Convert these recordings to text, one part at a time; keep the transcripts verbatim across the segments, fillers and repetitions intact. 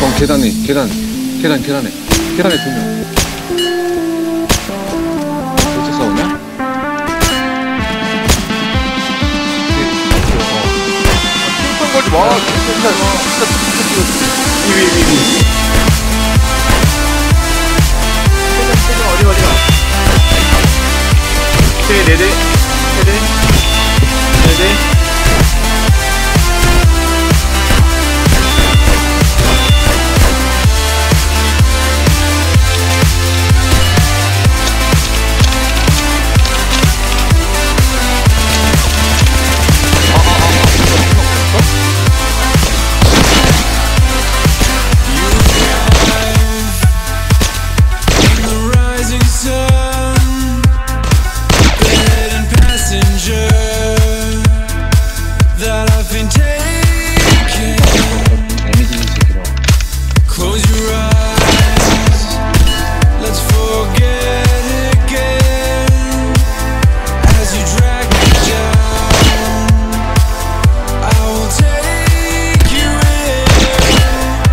어, 계단에, 계단, 계단, 계단에. 계단에 두 명. 어디서 싸우냐? 뚱뚱 거지 마. 진짜, 진짜, 진짜, 위, 위, 위, 위. 세장, 세장, 어디, 어디가? 세, 네 대, 세 대, 네 대.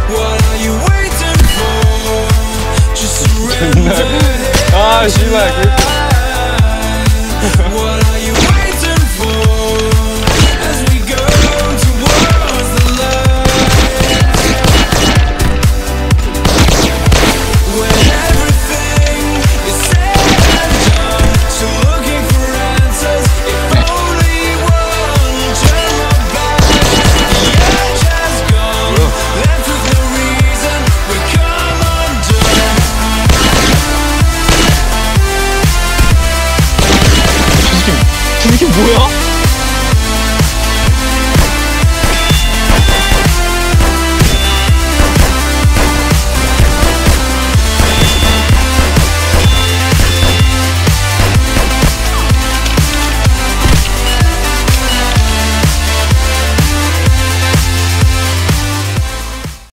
아, 씨발.